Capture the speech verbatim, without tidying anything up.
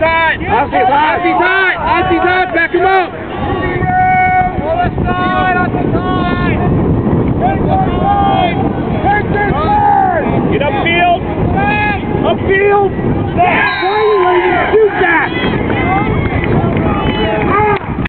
tight. Ossie tight. Ossie tight. Ossie tight. Back him up. Other side. Ossie tight. Get upfield. Upfield.